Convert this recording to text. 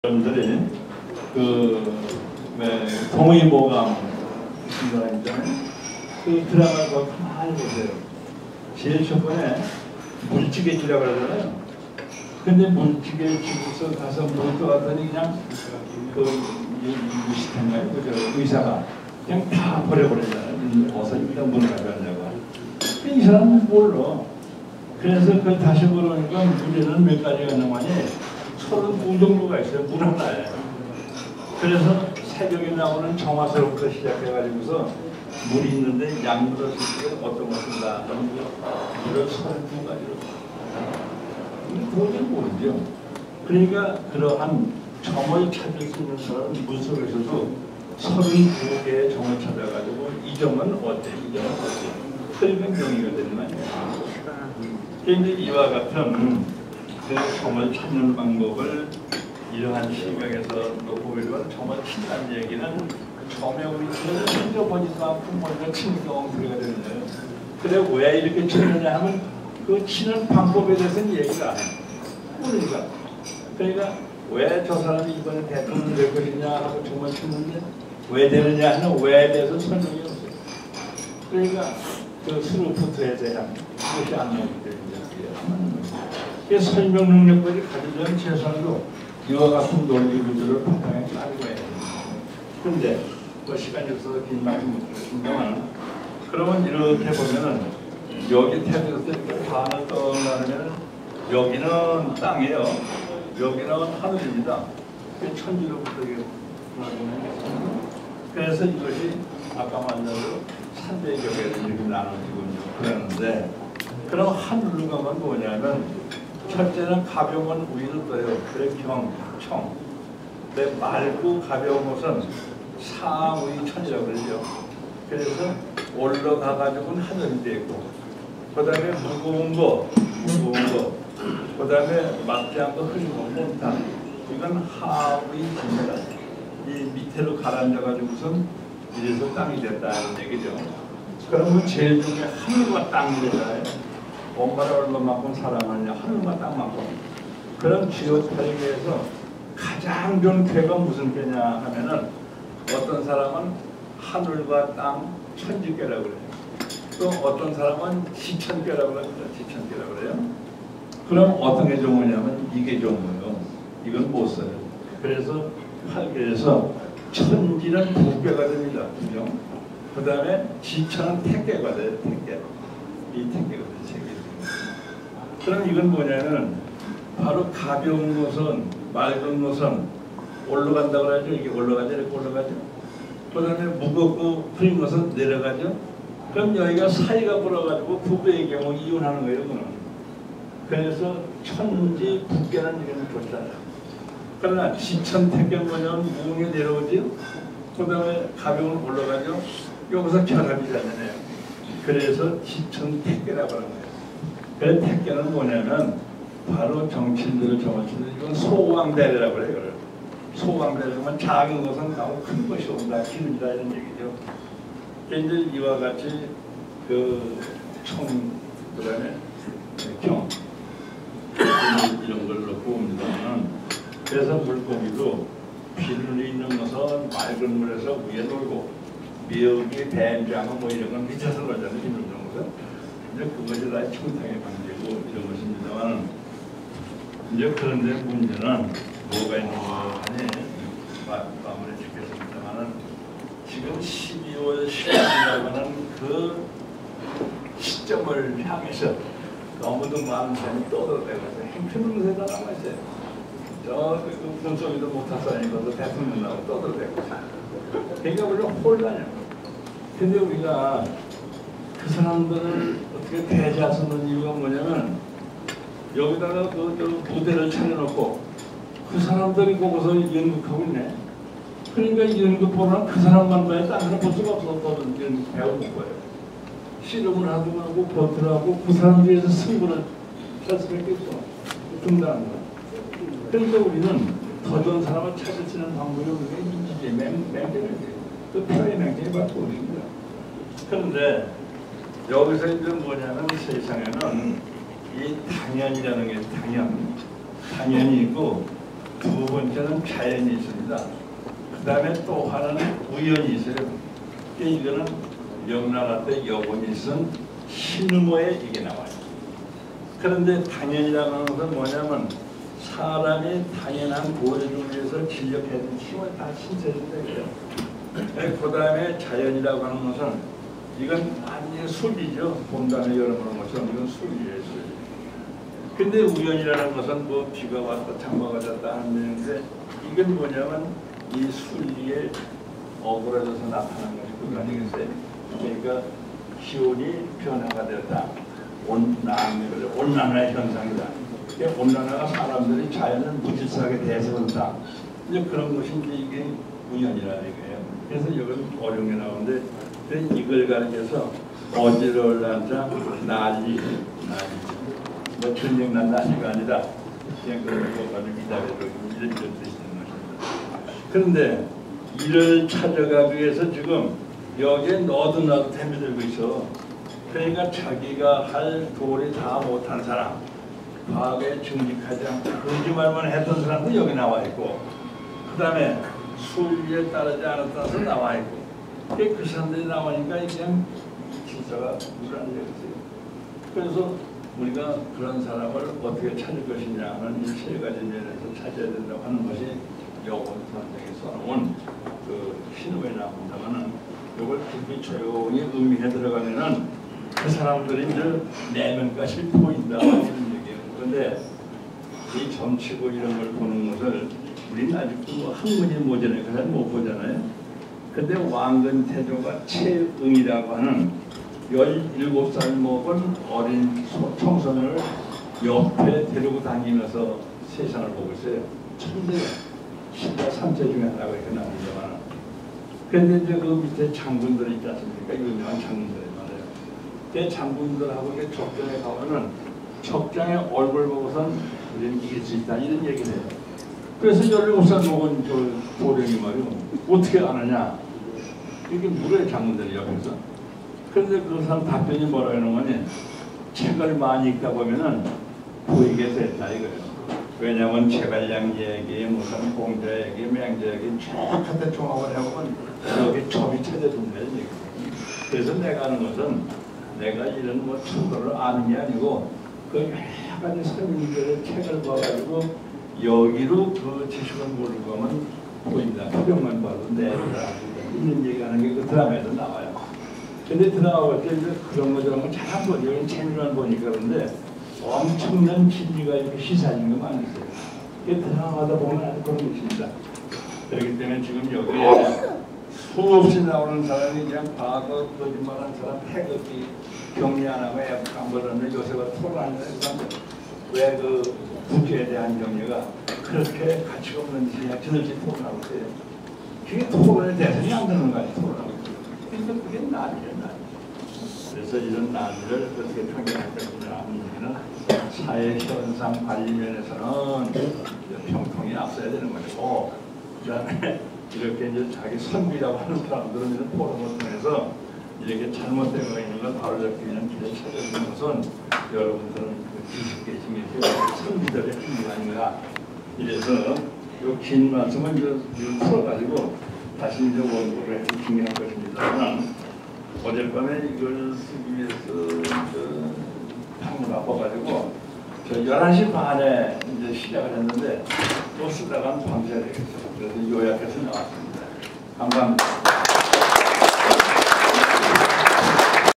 여러분들이 동의보감 드라마 있잖아요. 그 드라마 더 가만히 보세요. 제일 첫 번에 물찌개집이라고 그러잖아요. 근데 물찌개집에서 가서 물 떠왔더니 그냥 유시탄가요? 그죠? 의사가 그냥 다 버려버리잖아요. 어서 일단 물 가져가려고. 이 사람은 몰라. 그래서 그걸 다시 물으니까 물에는 몇 가지가 나오니 32 정도가 있어요. 물 하나에. 그래서 새벽에 나오는 정화서부터 시작해가지고서 물이 있는데 약물을 쓸 때 어떤 거 쓴다. 물을 32가지로. 그건 모르죠. 그러니까 그러한 점을 찾을 수 있는 사람은 물 속에서도 32개의 점을 찾아가지고 이 점은 어때? 이 점은 어때? 그러니까 명의가 되는 말이에요. 이제 이와 같은 그 점을 찾는 방법을 이러한 시각에서 보면 점을 친다는 얘기는 점의 위치를 챙겨보지도 않고 먼저 치는 경우가 되는 거예요. 그래 왜 이렇게 치느냐 하면 그 치는 방법에 대해서는 얘기가 안 해요. 그러니까 왜 저 사람이 이번에 대통령 될 것이냐 하고 점을 치는데 왜 되느냐 하는 왜에 대해서 설명이 없어요. 그러니까 그 스루프트에 대한 그것이 안 나오기 때문에 그래서 설명 능력까지 가지려면 최소한도 이와 같은 논리 구조를 바탕에 깔고 해야 됩니다. 그런데 뭐 시간이 없어서 긴 말씀 못 드렸습니다만 그러면 이렇게 보면은 여기 태도에서 이렇게 반을 떠나면 여기는 땅이에요. 여기는 하늘입니다. 천지로부터 그래서 이것이 아까 말대로 산대격에 이렇게 나눠지고 그러는데 그럼 하늘로 가면 뭐냐면 첫째는 가벼운 위로 떠요. 그래 청. 근데 맑고 가벼운 것은 상위천이라고 그러죠. 그래서 올라가가지고는 하늘이 되고 그 다음에 무거운 거 그 다음에 맞지 않고 흐린 거 몬탄 이건 하위입니다. 이 밑으로 가라앉아가지고선 이래서 땅이 됐다는 얘기죠. 그러면 제일 중에 하늘과 땅이 되잖아요. 엄마를 얼마만큼 사랑하느냐 하늘과 땅만큼. 그런 지오타릭에서 가장 좋은 쾌가 무슨 쾌냐 하면은 어떤 사람은 하늘과 땅 천지쾌라고 그래요. 또 어떤 사람은 지천쾌라고 그래요. 지천쾌라고 그래요. 그럼 어떤 게 좋은 거냐면 이게 좋은 거예요. 이건 못 써요. 그래서 8개에서 천지는 2개가 됩니다. 그 다음에 지천은 택개가 돼요. 택개. 이 택개가 돼요. 3개. 그럼 이건 뭐냐면 바로 가벼운 것은 맑은 것은 올라간다고 하죠. 이게 올라가죠. 이렇게 올라가죠. 그 다음에 무겁고 흐린 것은 내려가죠. 그럼 여기가 사이가 불어가지고 부부의 경우 이혼하는 거예요. 그는. 그래서 천지 부께는 이런 좋잖아요. 그러나 지천 택개는 뭐냐면 무궁에 내려오죠. 그 다음에 가벼운 올라가죠. 여기서 결합이 되잖아요. 그래서 지천 택개라고 하는 거예요. 그 택개는 뭐냐면 바로 정치인들을 정치인들 이건 소왕대례라고 그래요. 이걸. 소왕대례면 작은 것은 나오고 큰 것이 온다. 기름이다 이런 얘기죠. 이제 이와 같이 그 총, 그 다음에 경 이런 걸 넣고 옵니다만 그래서 물고기도 비늘 있는 것은 맑은 물에서 위에 놀고 미역이 뱀장어 뭐 이런 건 밑에서 놀잖아요. 비늘 있는 것은 이제 그것이 다 청탕의 방제고 이런 것입니다만 이제 그런데 문제는 뭐가 있는 거 아니 마무리 짓겠습니다만은 지금 12월 10일이라고 하는 그 시점을 향해서 너무도 많은 사람이 떠들어대면서 행편으로 세다 남아있어요. 저 금속이도 못하사니까 대통령 나오고 떠들어대고 그러니까 우리가 혼란이야. 근데 우리가 그 사람들을 어떻게 대지하는 이유가 뭐냐면 여기다가 그 무대를 차려놓고 그 사람들이 거기서 연극하고 있네. 그러니까 연극보다는 그 사람만 봐야 딴 사람 볼 수가 없어. 연극 배우는 거예요. 씨름을 하고 버트를 하고 그 사람들에서 승부를 할 수밖에 없어. 등단하는 거야. 그러니까 우리는 더 좋은 사람을 찾을 수 있는 방법이 우리가 이제 맹점이지. 그 표의 맹점이 바로 우리입니다. 그런데 여기서 이제 뭐냐면 세상에는 이 당연이라는 게 당연이 있고 두 번째는 자연이 있습니다. 그 다음에 또 하나는 우연이 있어요. 이거는 명나라 때 여분이 쓴 신의모에 이게 나와요. 그런데 당연이라고 하는 것은 뭐냐면 사람이 당연한 도리를 위해서 진력해준 힘을 다 신체준다 그래요. 그 다음에 자연이라고 하는 것은 이건 완전히 술이죠. 봄, 다음에 여름 오는 것처럼 이건 술이에요. 술. 근데 우연이라는 것은 뭐 비가 왔다 장마가 졌다 하는 건데 이건 뭐냐면 이 술리에 어그러져서 나타난 것이 그거 아니겠어요? 그러니까 기온이 변화가 되었다. 온난화의 현상이다. 온난화가 사람들이 자연을 무질서하게 대해서다. 이제 그런 것이 이제 이게 우연이라 이거예요. 그래서 이건 어려운 게 나오는데 이걸 가르쳐서 어지러울 난자 난리 뭐 전쟁 난 난리가 아니라 그냥 그런 거 가지고 기다려도 이런 뜻이 있는 것입니다. 그런데 이를 찾아가기 위해서 지금 여기에 너도 나도 덤벼들고 있어. 그러니까 자기가 할 도리 다 못한 사람, 과거에 증직하지 않고 거짓말만 했던 사람도 여기 나와 있고, 그 다음에 순리에 따르지 않았던 사람도 나와 있고, 그 사람들이 나오니까 그냥 질서가 불안해졌어요. 그래서 우리가 그런 사람을 어떻게 찾을 것이냐 하는 이 세 가지 면에서 찾아야 된다고 하는 것이 요번 선생이 써놓은 그 신호에 나옵니다만은 이걸 깊이 조용히 의미해 들어가면은 그 사람들이 이제 내면까지 보인다 이런 얘기예요. 그런데 이 점치고 이런 걸 보는 것을 우리는 아직도 뭐 학문이 모자라요. 그래서 못 보잖아요. 근데 왕건태조가 최응이라고 하는 17살 먹은 어린 청소년을 옆에 데리고 다니면서 세상을 보고 있어요. 천재예요. 신라 3체 중에 하나가 이렇게 나옵니다만. 그런데 이제 그 밑에 장군들이 있지 않습니까? 유명한 장군들이 말이에요. 그 장군들하고 이렇게 적장에 가면은 적장의 얼굴 보고선 우리는 이길 수 있다 이런 얘기를 해요. 그래서 17살 먹은 저 도령이 말이요. 어떻게 아느냐? 이렇게 물어요, 장군들이 옆에서. 그런데 그 사람 답변이 뭐라 하는 거니? 책을 많이 읽다 보면은 보이게 됐다 이거예요. 왜냐하면 제갈량 얘기, 무슨 공자 얘기, 맹자 얘기 쫙 갖다 종합을 해보면 여기 첩이 찾아준다는 얘기예요. 그래서 내가 하는 것은 내가 이런 뭐 천도를 아는 게 아니고 그 여러 가지 선생님들의 책을 봐가지고 여기로 그 지식을 모르고 하면 보인다. 표정만 봐도 내가 있는 얘기하는 게 그 드라마에도 나와요. 근데 드라마 볼 때 그런 거 저런 거 잘 안 보죠. 여기 재미만 보니까. 그런데 엄청난 진리가 이렇게 시사하는 게 많이 있어요. 그 드라마하다 보면 아주 그런 것입니다. 그렇기 때문에 지금 여기에 수없이 나오는 사람이 그냥 과거 거짓말한 사람 태극기 격리 안 하고 안 벌었는데 요새가 토론하는 사람 왜 그 국회에 대한 격리가 그렇게 가치가 없는지 그냥 저들끼리 토론하고 있어요. 그게 토론의 대상이 안 되는 거 아니에요. 토론하고 있어요. 그러니까 그게 난리예요. 그래서 이런 난리를 어떻게 평정할 것이냐 하는 얘기는 사회 현상 관리 면에서는 평통이 앞서야 되는 것이고, 그 다음에 이렇게 이제 자기 선비라고 하는 사람들은 이런 포럼을 통해서 이렇게 잘못된 거 있는 걸 바로잡기 위한 길을 찾아주는 것은 여러분들은 지식 계신 게 선비들의 힘이 아닌가. 이래서 이 긴 말씀을 이제 풀어가지고 다시 이제 원고를 해서 중요할 것입니다만, 어젯밤에 이걸 쓰기 위해서 방문 바빠가지고 저 11시 반에 이제 시작을 했는데 또 쓰다가 밤새야 되겠어요. 그래서 요약해서 나왔습니다. 감사합니다.